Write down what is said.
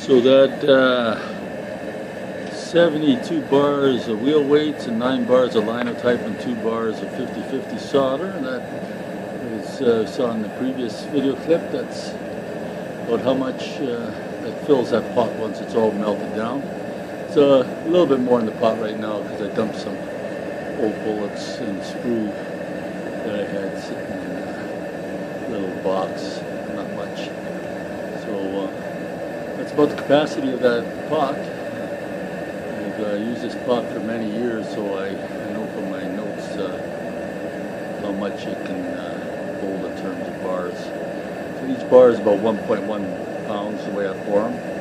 So that 72 bars of wheel weights and 9 bars of linotype and 2 bars of 50/50 solder. That is saw in the previous video clip. That's about how much that fills that pot once it's all melted down. It's a little bit more in the pot right now because I dumped some old bullets and sprue that I had sitting in a little box. Not much. So that's about the capacity of that pot. I've used this pot for many years, so I know from my notes how much it can hold in terms of bars. So each bar is about 1.1 pounds the way I pour them.